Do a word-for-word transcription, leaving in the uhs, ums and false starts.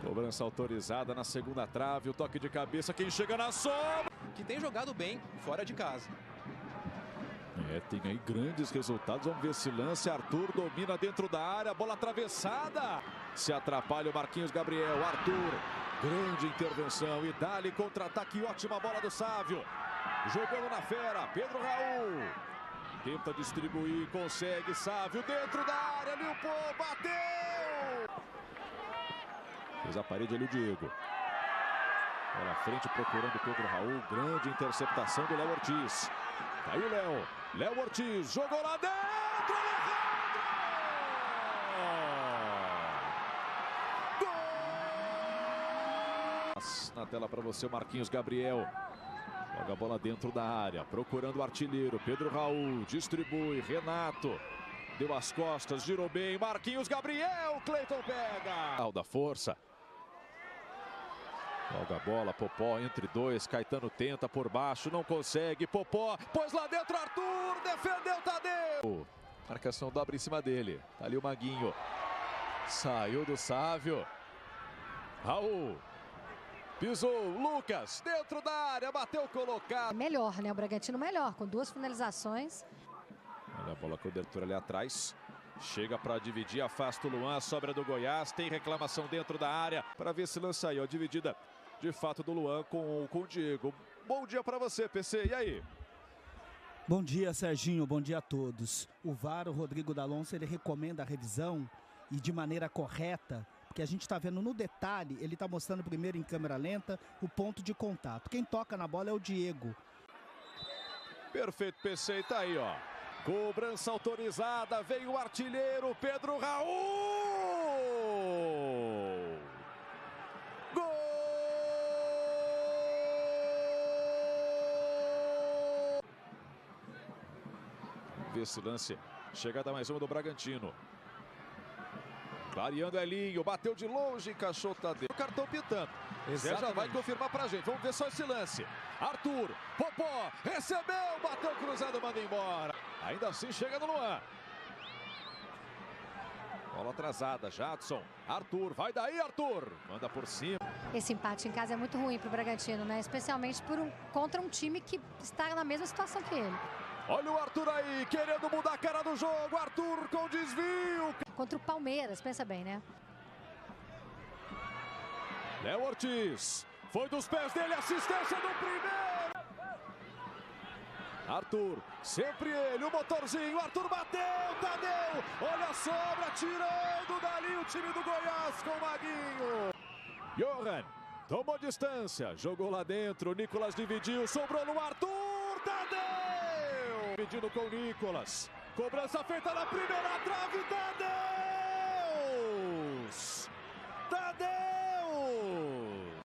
Cobrança autorizada na segunda trave, o toque de cabeça, quem chega na sombra. Que tem jogado bem fora de casa. É, tem aí grandes resultados, vamos ver esse lance. Arthur domina dentro da área, bola atravessada. Se atrapalha o Marquinhos Gabriel, Arthur, grande intervenção e dá-lhe contra-ataque, ótima bola do Sávio. Jogando na fera, Pedro Raul. Tenta distribuir, consegue, Sávio dentro da área, limpou, bateu! Fez a parede ali o Diego. Pela frente procurando Pedro Raul, grande interceptação do Léo Ortiz. Aí o Léo, Léo Ortiz, jogou lá dentro, Alejandro! Gol! Na tela para você o Marquinhos Gabriel. Joga a bola dentro da área, procurando o artilheiro, Pedro Raul, distribui, Renato. Deu as costas, girou bem, Marquinhos Gabriel, Cleiton pega. Da força. Joga a bola, Popó entre dois, Caetano tenta por baixo, não consegue, Popó, pôs lá dentro, Arthur, defendeu Tadeu. Marcação dobra em cima dele, tá ali o Maguinho, saiu do Sávio, Raul, pisou, Lucas, dentro da área, bateu, colocado. Melhor, né, o Bragantino melhor, com duas finalizações. Olha a bola, cobertura ali atrás. Chega para dividir, afasta o Luan, sobra do Goiás, tem reclamação dentro da área para ver se lança aí, ó, dividida de fato do Luan com, com o Diego. Bom dia para você, P C, e aí? Bom dia, Serginho, bom dia a todos. O V A R, o Rodrigo D'Alonso, ele recomenda a revisão e de maneira correta, porque a gente está vendo no detalhe, ele está mostrando primeiro em câmera lenta o ponto de contato. Quem toca na bola é o Diego. Perfeito, P C, e tá aí, ó. Cobrança autorizada, vem o artilheiro Pedro Raul! Gol! Vê esse lance, chegada mais uma do Bragantino. Clareando Elinho, bateu de longe, encaixou Tadeu. O cartão pitando. Zé já vai confirmar pra gente. Vamos ver só esse lance. Arthur, Popó, recebeu, bateu cruzado, manda embora. Ainda assim chega no Luan. Bola atrasada, Jadson. Arthur, vai daí, Arthur. Manda por cima. Esse empate em casa é muito ruim pro Bragantino, né? Especialmente por um, contra um time que está na mesma situação que ele. Olha o Arthur aí, querendo mudar a cara do jogo. Arthur com desvio. Contra o Palmeiras, pensa bem, né? Léo Ortiz, foi dos pés dele, assistência do primeiro. Arthur, sempre ele, o motorzinho, Arthur bateu, Tadeu, olha a sobra, tirando dali o time do Goiás com o Maguinho. Johan, tomou distância, jogou lá dentro, Nicolas dividiu, sobrou no Arthur, Tadeu. Dividindo com o Nicolas, cobrança feita na primeira trave, Tadeu.